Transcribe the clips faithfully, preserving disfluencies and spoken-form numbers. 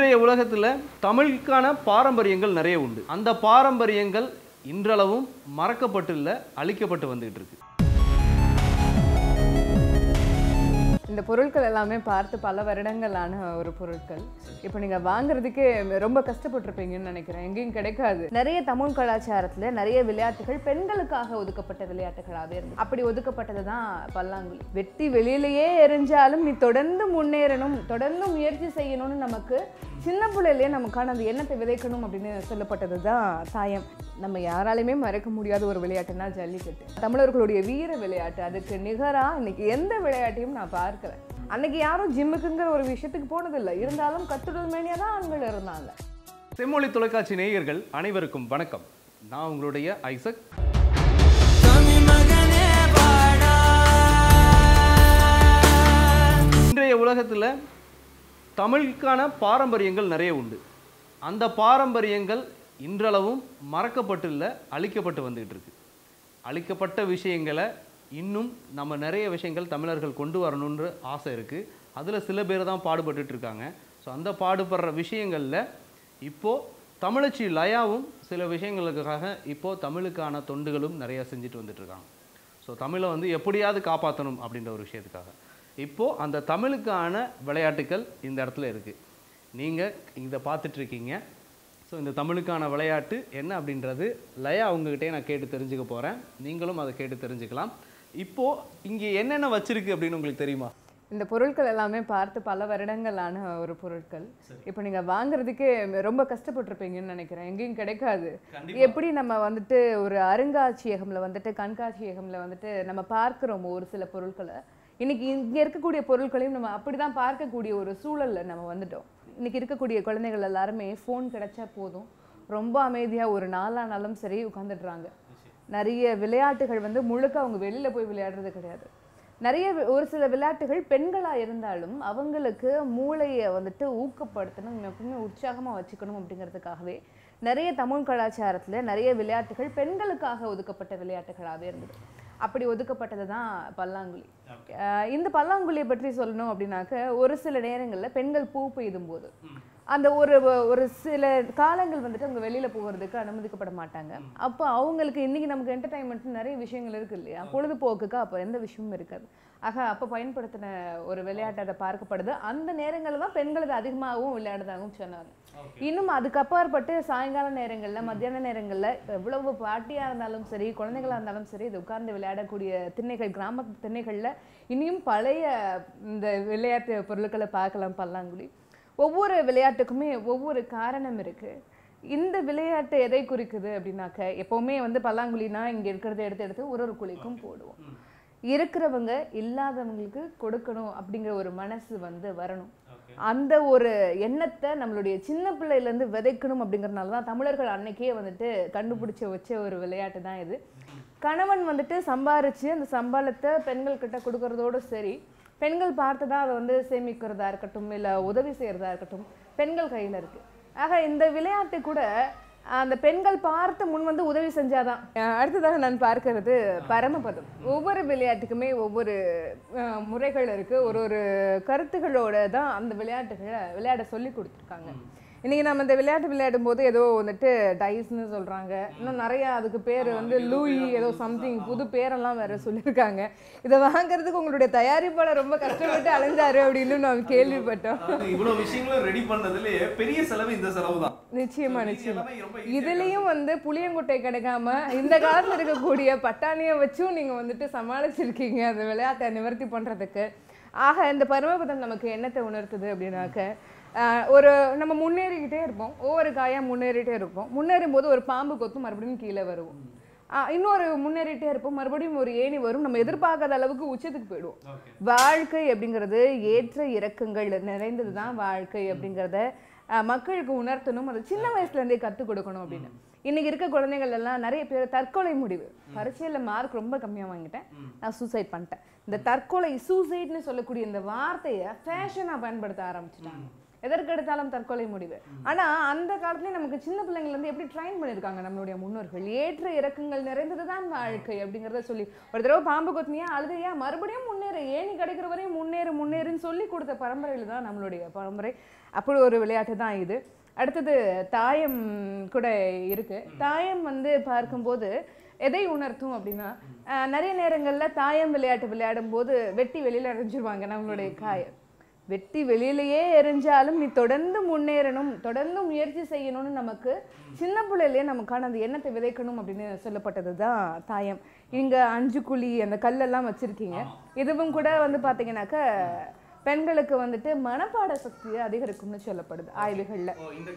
இன்றைய உலகத்தில் தமிழுக்கான பாரம்பரியங்கள் நிறைய உண்டு. அந்த பாரம்பரியங்கள் இன்றளவும் மறக்கப்பட்டு இல்லை, அழிக்கப்பட்டு வந்துகிட்டு இருக்கு. இந்த பொருட்கள் எல்லாமே பார்த்து பல வருடங்களான ஒரு பொருட்கள். இப்போ நீங்கள் வாங்குறதுக்கே ரொம்ப கஷ்டப்பட்டிருப்பீங்கன்னு நினைக்கிறேன். எங்கேயும் கிடைக்காது. நிறைய தமிழ் கலாச்சாரத்தில் நிறைய விளையாட்டுகள் பெண்களுக்காக ஒதுக்கப்பட்ட விளையாட்டுகளாகவே இருந்தது. அப்படி ஒதுக்கப்பட்டது தான் பல்லாங்குழி. வெட்டி வெளியிலேயே எரிஞ்சாலும் நீ தொடர்ந்து முன்னேறணும், தொடர்ந்து முயற்சி செய்யணும்னு நமக்கு சின்ன பிள்ளையிலேயே நமக்கான அந்த எண்ணத்தை விதைக்கணும் அப்படின்னு சொல்லப்பட்டது தான் தாயம். நம்ம யாராலையுமே மறக்க முடியாத ஒரு விளையாட்டுன்னா ஜல்லிக்கட்டு. தமிழர்களுடைய வீர விளையாட்டு. அதுக்கு நிகராக இன்னைக்கு எந்த விளையாட்டையும் நான் பார்க்கிறேன். அன்னைக்கு யாரும் ஜிம்முக்குங்கிற ஒரு விஷயத்துக்கு போனதில்லை. இருந்தாலும் கட்டுடல் மேனியாக தான் ஆண்கள் இருந்தாங்க. செம்மொழி தொலைக்காட்சி நேயர்கள் அனைவருக்கும் வணக்கம். நான் உங்களுடைய ஐசக். இன்றைய உலகத்தில் தமிழுக்கான பாரம்பரியங்கள் நிறைய உண்டு. அந்த பாரம்பரியங்கள் இன்றளவும் மறக்கப்பட்டு இல்லை, அழிக்கப்பட்டு வந்துகிட்டு இருக்கு. அழிக்கப்பட்ட விஷயங்களை இன்னும் நம்ம நிறைய விஷயங்கள் தமிழர்கள் கொண்டு வரணுன்ற ஆசை இருக்குது. அதில் சில பேர் தான் பாடுபட்டு இருக்காங்க. ஸோ அந்த பாடுபடுற விஷயங்களில் இப்போது தமிழச்சி லயாவும் சில விஷயங்களுக்காக இப்போது தமிழுக்கான தொண்டுகளும் நிறையா செஞ்சுட்டு வந்துட்டுருக்காங்க. ஸோ தமிழை வந்து எப்படியாவது காப்பாற்றணும் அப்படின்ற ஒரு விஷயத்துக்காக இப்போது அந்த தமிழுக்கான விளையாட்டுகள் இந்த இடத்துல இருக்குது. நீங்கள் இதை பார்த்துட்ருக்கீங்க. ஸோ இந்த தமிழுக்கான விளையாட்டு என்ன அப்படின்றது லயா அவங்ககிட்டே நான் கேட்டு தெரிஞ்சுக்க போகிறேன். நீங்களும் அதை கேட்டு தெரிஞ்சுக்கலாம். இப்போது இங்கே என்னென்ன வச்சுருக்கு அப்படின்னு உங்களுக்கு தெரியுமா? இந்த பொருட்கள் எல்லாமே பார்த்து பல வருடங்களான ஒரு பொருட்கள். இப்போ நீங்கள் வாங்குறதுக்கே ரொம்ப கஷ்டப்பட்டிருப்பீங்கன்னு நினைக்கிறேன். எங்கேயும் கிடைக்காது. எப்படி நம்ம வந்துட்டு ஒரு அருங்காட்சியகம்ல வந்துட்டு கண்காட்சியகம்ல வந்துட்டு நம்ம பார்க்குறோமோ ஒரு சில பொருட்களை, இன்னைக்கு இங்கே இருக்கக்கூடிய பொருட்களையும் நம்ம அப்படி தான் பார்க்கக்கூடிய ஒரு சூழலில் நம்ம வந்துட்டோம். இன்றைக்கி இருக்கக்கூடிய குழந்தைகள் எல்லாருமே ஃபோன் கிடைச்சா போதும், ரொம்ப அமைதியாக ஒரு நாளானாலும் சரி உட்காந்துடுறாங்க. நிறைய விளையாட்டுகள் வந்து முழுக்க அவங்க வெளியில் போய் விளையாடுறது கிடையாது. நிறைய ஒரு சில விளையாட்டுகள் பெண்களாக இருந்தாலும் அவங்களுக்கு மூளையை வந்துட்டு ஊக்கப்படுத்தணும், எப்பவுமே உற்சாகமாக வச்சுக்கணும் அப்படிங்கிறதுக்காகவே நிறைய தமிழ் கலாச்சாரத்தில் நிறைய விளையாட்டுகள் பெண்களுக்காக ஒதுக்கப்பட்ட விளையாட்டுகளாகவே இருந்தது. அப்படி ஒதுக்கப்பட்டது தான் பல்லாங்குழி. இந்த பல்லாங்குழியை பற்றி சொல்லணும் அப்படின்னாக்க, ஒரு சில நேரங்களில் பெண்கள் பூ பெய்தும் போது அந்த ஒரு ஒரு சில காலங்கள் வந்துட்டு அவங்க வெளியில் போகிறதுக்கு அனுமதிக்கப்பட மாட்டாங்க. அப்போ அவங்களுக்கு இன்றைக்கி நமக்கு என்டர்டைன்மெண்ட் நிறைய விஷயங்கள் இருக்குது இல்லையா, பொழுதுபோக்குக்கு அப்போ எந்த விஷயமும் இருக்காது. ஆக அப்போ பயன்படுத்தின ஒரு விளையாட்டு அதை பார்க்கப்படுது. அந்த நேரங்களில் தான் பெண்களுக்கு அதிகமாகவும் விளையாடுறதாகவும் சொன்னாங்க. இன்னும் அதுக்கு அப்பாற்பட்டு சாயங்கால நேரங்களில், மத்தியான நேரங்களில் எவ்வளவு பாட்டியாக இருந்தாலும் சரி, குழந்தைகளாக இருந்தாலும் சரி, இது உட்கார்ந்து விளையாடக்கூடிய திண்ணைகள், கிராம திண்ணைகளில் இன்னும் பழைய இந்த விளையாட்டு பொருட்களை பார்க்கலாம். பல்லாங்குழி ஒவ்வொரு விளையாட்டுக்குமே ஒவ்வொரு காரணம் இருக்குது. இந்த விளையாட்டு எதை குறிக்குது அப்படின்னாக்க, எப்போவுமே வந்து பல்லாங்குழினா இங்கே இருக்கிறத எடுத்து எடுத்து ஒரு ஒரு குழிக்கும் போடுவோம். இருக்கிறவங்க இல்லாதவங்களுக்கு கொடுக்கணும் அப்படிங்கிற ஒரு மனசு வந்து வரணும். அந்த ஒரு எண்ணத்தை நம்மளுடைய சின்ன பிள்ளையிலேருந்து விதைக்கணும் அப்படிங்கிறதுனால தான் தமிழர்கள் அன்னைக்கே வந்துட்டு கண்டுபிடிச்ச வச்ச ஒரு விளையாட்டு தான் இது. கணவன் வந்துட்டு சம்பாரித்து அந்த சம்பாளத்தை பெண்கள் கிட்ட கொடுக்கறதோடு சரி, பெண்கள் பார்த்து தான் அதை வந்து சேமிக்கிறதா இருக்கட்டும், இல்லை உதவி செய்கிறதா இருக்கட்டும், பெண்கள் கையில் இருக்குது. ஆக இந்த விளையாட்டு கூட அந்த பெண்கள் பார்த்து முன் வந்து உதவி செஞ்சாதான். அடுத்ததாக நான் பார்க்கறது பரமபதம். ஒவ்வொரு விளையாட்டுக்குமே ஒவ்வொரு முறைகள் இருக்குது. ஒரு ஒரு கருத்துகளோட தான் அந்த விளையாட்டுகளை விளையாட சொல்லி கொடுத்துருக்காங்க. இன்றைக்கி நம்ம இந்த விளையாட்டு விளையாடும் போது ஏதோ வந்துட்டு டைஸ்ன்னு சொல்கிறாங்க. இன்னும் நிறையா அதுக்கு பேர் வந்து லூயி ஏதோ சம்திங் புது பேரெல்லாம் வேறு சொல்லியிருக்காங்க. இதை வாங்குறதுக்கு உங்களுடைய தயாரிப்பாளர் ரொம்ப கஷ்டப்பட்டு அலைஞ்சாரு அப்படின்னு நான் கேள்விப்பட்டோம். இவ்வளோ விஷயங்களும் ரெடி பண்ணதுலேயே பெரிய செலவு இந்த செலவு தான். நிச்சயமா நிச்சயமா. இதுலேயும் வந்து புளியங்குட்டை கிடைக்காம இந்த காலத்தில் இருக்கக்கூடிய பட்டாணியை வச்சும் நீங்கள் வந்துட்டு சமாளிச்சிருக்கீங்க அந்த விளையாட்டை நிவர்த்தி பண்ணுறதுக்கு. ஆக இந்த பரமபதம் நமக்கு என்னத்தை உணர்த்துது அப்படின்னாக்க, ஒரு நம்ம முன்னேறிக்கிட்டே இருப்போம், ஒவ்வொரு காயாக முன்னேறிட்டே இருப்போம். முன்னேறும் போது ஒரு பாம்பு கொத்தும், மறுபடியும் கீழே வருவோம். இன்னொரு முன்னேறிட்டே இருப்போம், மறுபடியும் ஒரு ஏணி வரும், நம்ம எதிர்பார்க்காத அளவுக்கு உச்சத்துக்கு போயிடுவோம். வாழ்க்கை அப்படிங்கிறது ஏற்ற இறக்கங்கள் நிறைந்தது தான் வாழ்க்கை அப்படிங்கிறத மக்களுக்கு உணர்த்தணும். அது சின்ன வயசுலேருந்தே கற்றுக் கொடுக்கணும் அப்படின்னு. இன்னைக்கு இருக்க குழந்தைகள் எல்லாம் நிறைய பேர் தற்கொலை முடிவு, பரீட்சையில் மார்க் ரொம்ப கம்மியாக வாங்கிட்டேன், நான் சூசைட் பண்ணிட்டேன். இந்த தற்கொலை சூசைட்னு சொல்லக்கூடிய இந்த வார்த்தையை ஃபேஷனாக பயன்படுத்த ஆரம்பிச்சிட்டாங்க. எதற்கெடுத்தாலும் தற்கொலை முடிவு. ஆனா அந்த காலத்துலயும் நமக்கு சின்ன பிள்ளைங்கள்ல இருந்து எப்படி ட்ரைன் பண்ணியிருக்காங்க நம்மளுடைய முன்னோர்கள், ஏற்ற இறக்கங்கள் நிறைந்ததுதான் வாழ்க்கை அப்படிங்கிறத சொல்லி. ஒரு தடவை பாம்பு கொத்தினியா அழுதையா மறுபடியும் முன்னேறு, ஏணி கிடைக்கிற வரையும் முன்னேறு முன்னேறுன்னு சொல்லி கொடுத்த பரம்பரையில தான் நம்மளுடைய பரம்பரை. அப்படி ஒரு விளையாட்டு தான் இது. அடுத்தது தாயம் கூட இருக்கு. தாயம் வந்து பார்க்கும்போது எதை உணர்த்தும் அப்படின்னா, நிறைய நேரங்கள்ல தாயம் விளையாட்டு விளையாடும் போது வெட்டி வெளியில எறிஞ்சிருவாங்க நம்மளுடைய காயம். வெட்டி வெளியிலேயே எரிஞ்சாலும் நீ தொடர்ந்து முன்னேறணும், தொடர்ந்து முயற்சி செய்யணும்னு நமக்கு சின்ன பிள்ளையிலேயே நமக்கான அந்த எண்ணத்தை விதைக்கணும் அப்படின்னு சொல்லப்பட்டது தான் தாயம். இங்க அஞ்சு குழி அந்த கல்லெல்லாம் வச்சிருக்கீங்க. இதுவும் கூட வந்து பாத்தீங்கன்னாக்க பெண்களுக்கு வந்துட்டு மனப்பாட சக்தியை அதிகரிக்கும்னு சொல்லப்படுது ஆய்வுகள்ல.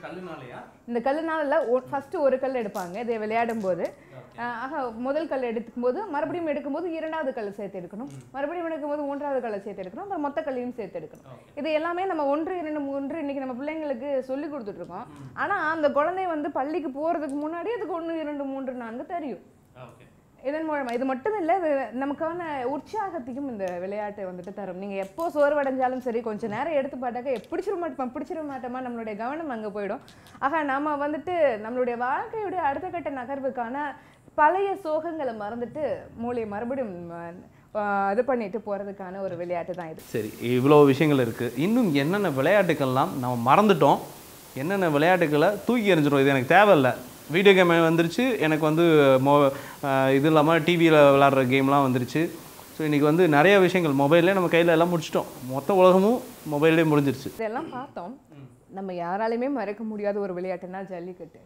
இந்த கல்லுனால ஃபர்ஸ்ட் ஒரு கல் எடுப்பாங்க இதை விளையாடும் போது. ஆக முதல் கல் எடுக்கும் போது மறுபடியும் எடுக்கும்போது இரண்டாவது கல் சேர்த்து எடுக்கணும், மறுபடியும் எடுக்கும்போது மூன்றாவது கல்லை சேர்த்து எடுக்கணும், அப்புறம் மொத்த கல்லையும் சேர்த்து எடுக்கணும். இது எல்லாமே நம்ம ஒன்று இரண்டு மூன்று இன்னைக்கு நம்ம பிள்ளைங்களுக்கு சொல்லி கொடுத்துட்டு இருக்கோம். ஆனா அந்த குழந்தை வந்து பள்ளிக்கு போறதுக்கு முன்னாடி அதுக்கு ஒன்று இரண்டு மூன்று நான்கு தெரியும். இதன் மூலமா இது மட்டும் இல்லை, நமக்கான உற்சாகத்தையும் இந்த விளையாட்டை வந்துட்டு தரும். நீங்க எப்போ சோர்வடைஞ்சாலும் சரி கொஞ்ச நேரம் எடுத்து பாட்டாக்க பிடிச்சிட மாட்டோம் பிடிச்சிட மாட்டோமா நம்மளுடைய கவனம் அங்கே போயிடும். ஆக நம்ம வந்துட்டு நம்மளுடைய வாழ்க்கையுடைய அடுத்த கட்ட நகர்வுக்கான பழைய சோகங்களை மறந்துட்டு மூளையை மறுபடியும் இது பண்ணிட்டு போறதுக்கான ஒரு விளையாட்டு தான் இது. சரி, இவ்வளோ விஷயங்கள் இருக்கு. இன்னும் என்னென்ன விளையாட்டுக்கள்லாம் நம்ம மறந்துட்டோம், என்னென்ன விளையாட்டுக்களை தூக்கி எறிஞ்சிடும், இது எனக்கு தேவையில்லை, வீடியோ கேம் வந்துருச்சு, எனக்கு வந்து மொ இது இல்லாமல் டிவியில் விளாட்ற கேம்லாம் வந்துருச்சு. ஸோ இன்றைக்கி வந்து நிறைய விஷயங்கள் மொபைல்லே நம்ம கையில் எல்லாம் முடிச்சிட்டோம், மொத்த உலகமும் மொபைல்லே முடிஞ்சிருச்சு. இதெல்லாம் பார்த்தோம். நம்ம யாராலையுமே மறக்க முடியாத ஒரு விளையாட்டுன்னா ஜல்லிக்கட்டு.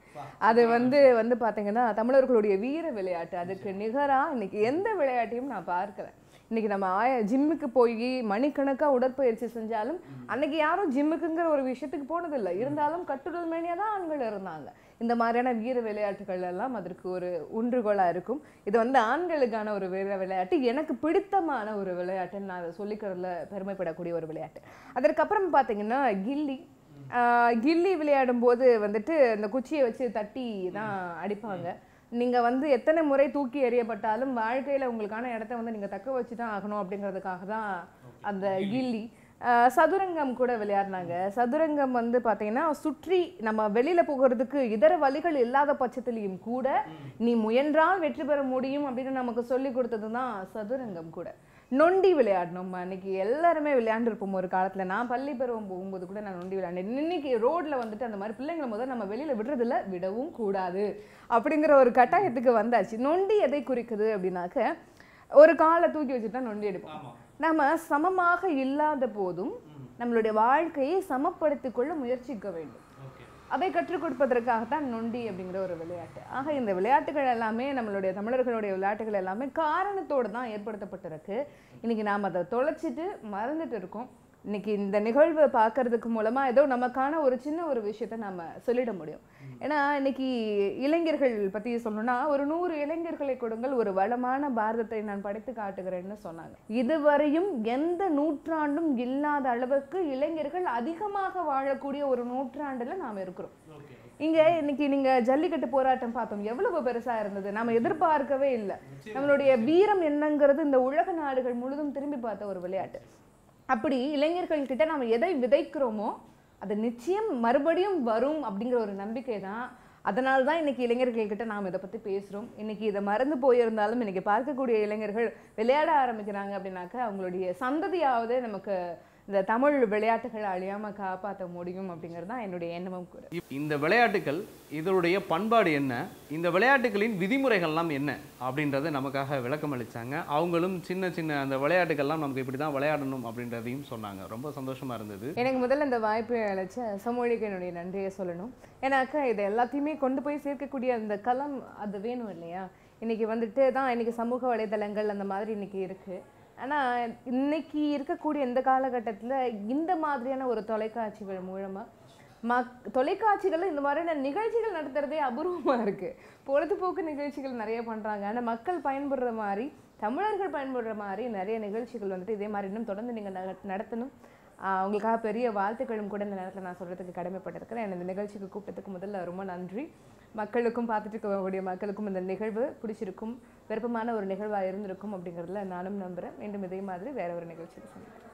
அது வந்து வந்து பார்த்தீங்கன்னா தமிழர்களுடைய வீர விளையாட்டு. அதுக்கு நிகராக இன்னைக்கு எந்த விளையாட்டையும் நான் பார்க்கல. இன்னைக்கு நம்ம ஆய ஜிம்முக்கு போய் மணிக்கணக்காக உடற்பயிற்சி செஞ்சாலும் அன்னைக்கு யாரும் ஜிம்முக்குங்கிற ஒரு விஷயத்துக்கு போனதில்லை. இருந்தாலும் கட்டுடல் மேனியாக தான் ஆண்கள் இருந்தாங்க. இந்த மாதிரியான வீர விளையாட்டுகள் எல்லாம் அதற்கு ஒரு ஒன்றுகோலாக இருக்கும். இது வந்து ஆண்களுக்கான ஒரு வீர விளையாட்டு, எனக்கு பிடித்தமான ஒரு விளையாட்டுன்னு நான் அதை சொல்லிக்கிறதுல பெருமைப்படக்கூடிய ஒரு விளையாட்டு. அதற்கப்புறம் பார்த்தீங்கன்னா கில்லி. கில்லி விளையாடும் போது வந்துட்டு இந்த குச்சியை வச்சு தட்டி தான் அடிப்பாங்க. நீங்கள் வந்து எத்தனை முறை தூக்கி எறியப்பட்டாலும் வாழ்க்கையில் உங்களுக்கான இடத்த வந்து நீங்கள் தக்க வச்சு தான் ஆகணும் அப்படிங்கிறதுக்காக தான் அந்த கில்லி. சதுரங்கம் கூட விளையாடினாங்க. சதுரங்கம் வந்து பார்த்தீங்கன்னா சுற்றி நம்ம வெளியில் போகிறதுக்கு இதர வழிகள் இல்லாத பட்சத்துலேயும் கூட நீ முயன்றால் வெற்றி பெற முடியும் அப்படின்னு நமக்கு சொல்லி கொடுத்தது தான் சதுரங்கம் கூட. நொண்டி விளையாடணும். அன்னைக்கு எல்லாருமே விளையாண்டுருப்போம் ஒரு காலத்தில். நான் பள்ளி பருவம் போகும்போது கூட நான் நொண்டி விளையாண்டேன். இன்னைக்கு ரோட்டில் வந்துட்டு அந்த மாதிரி பிள்ளைங்களை முதல் நம்ம வெளியில் விடுறதில்ல, விடவும் கூடாது அப்படிங்கிற ஒரு கட்டாயத்துக்கு வந்தாச்சு. நொண்டி எதை குறிக்குது அப்படின்னாக்க ஒரு காலை தூக்கி வச்சுட்டு தான் நொண்டி எடுப்போம். நம்ம சமமாக இல்லாத போதும் நம்மளுடைய வாழ்க்கையை சமப்படுத்திக் கொள்ள முயற்சிக்க வேண்டும். அதை கற்றுக் கொடுப்பதற்காகத்தான் நொண்டி அப்படிங்கிற ஒரு விளையாட்டு. ஆக இந்த விளையாட்டுகள் எல்லாமே நம்மளுடைய தமிழர்களுடைய விளையாட்டுகள் எல்லாமே காரணத்தோடு தான் ஏற்படுத்தப்பட்டிருக்கு. இன்னைக்கு நாம் அதை தொலைச்சிட்டு மறந்துட்டு இருக்கோம். இன்னைக்கு இந்த நிகழ்வை பார்க்கறதுக்கு மூலமா ஏதோ நமக்கான ஒரு சின்ன ஒரு விஷயத்த நம்ம சொல்லிட முடியும். ஏன்னா இன்னைக்கு இளைஞர்கள் பத்தி சொல்லணும்னா ஒரு நூறு இளைஞர்களை கொடுங்கள், ஒரு வளமான பாரதத்தை நான் படைத்து காட்டுகிறேன்னு சொன்னாங்க. இதுவரையும் எந்த நூற்றாண்டும் இல்லாத அளவுக்கு இளைஞர்கள் அதிகமாக வாழக்கூடிய ஒரு நூற்றாண்டுல நாம் இருக்கிறோம். இங்க இன்னைக்கு நீங்க ஜல்லிக்கட்டு போராட்டம் பார்த்தோம், எவ்வளவு பெருசா இருந்தது, நாம எதிர்பார்க்கவே இல்லை. நம்மளுடைய வீரம் என்னங்கிறது இந்த உலக நாடுகள் முழுதும் திரும்பி பார்த்த ஒரு விளையாட்டு. அப்படி இளைஞர்கள் கிட்ட நம்ம எதை விதைக்கிறோமோ அது நிச்சயம் மறுபடியும் வரும் அப்படிங்கிற ஒரு நம்பிக்கை தான். அதனால தான் இன்னைக்கு இளைஞர்கள் கிட்ட நாம் இதை பற்றி பேசுகிறோம். இன்னைக்கு இதை மறந்து போயிருந்தாலும் இன்னைக்கு பார்க்கக்கூடிய இளைஞர்கள் விளையாட ஆரம்பிக்கிறாங்க அப்படின்னாக்க அவங்களுடைய சந்ததியாவது நமக்கு இந்த தமிழ் விளையாட்டுகளை அழியாமல் காப்பாற்ற முடியும் அப்படிங்கிறது தான் என்னுடைய எண்ணமும் கூட. இந்த விளையாட்டுகள் இதனுடைய பண்பாடு என்ன, இந்த விளையாட்டுகளின் விதிமுறைகள்லாம் என்ன அப்படின்றத நமக்காக விளக்கம் அளித்தாங்க. அவங்களும் சின்ன சின்ன அந்த விளையாட்டுகள்லாம் நமக்கு இப்படி தான் விளையாடணும் அப்படின்றதையும் சொன்னாங்க. ரொம்ப சந்தோஷமாக இருந்தது. எனக்கு முதல்ல இந்த வாய்ப்பை அளிச்ச சமூழிக்கு என்னுடைய நன்றியை சொல்லணும். ஏன்னாக்கா இதை எல்லாத்தையுமே கொண்டு போய் சேர்க்கக்கூடிய அந்த களம் அது வேணும் இல்லையா. இன்னைக்கு வந்துட்டு தான் இன்னைக்கு சமூக வலைதளங்கள் அந்த மாதிரி இன்னைக்கு இருக்குது. ஆனால் இன்னைக்கு இருக்கக்கூடிய இந்த காலகட்டத்தில் இந்த மாதிரியான ஒரு தொலைக்காட்சிகள் மூலமாக மக் தொலைக்காட்சிகளில் இந்த மாதிரியான நிகழ்ச்சிகள் நடத்துகிறதே அபூர்வமாக இருக்குது. பொழுதுபோக்கு நிகழ்ச்சிகள் நிறைய பண்ணுறாங்க. ஆனால் மக்கள் பயன்படுற மாதிரி, தமிழர்கள் பயன்படுற மாதிரி நிறைய நிகழ்ச்சிகள் வந்துட்டு இதே மாதிரி இன்னும் தொடர்ந்து நீங்கள் நடத்தணும். உங்களுக்காக பெரிய வாழ்த்துக்களும் கூட இந்த நேரத்தில் நான் சொல்கிறதுக்கு கடமைப்பட்டிருக்கிறேன். இந்த நிகழ்ச்சிக்கு கூப்பிட்டதுக்கு முதல்ல ரொம்ப நன்றி. மக்களுக்கும் பார்த்துட்டு இருக்கக்கூடிய மக்களுக்கும் இந்த நிகழ்வு பிடிச்சிருக்கும், விருப்பமான ஒரு நிகழ்வாக இருந்திருக்கும் அப்படிங்கிறதுல நானும் நம்புகிறேன். மீண்டும் இதே மாதிரி வேற ஒரு நிகழ்ச்சியில் சந்திக்கிறேன்.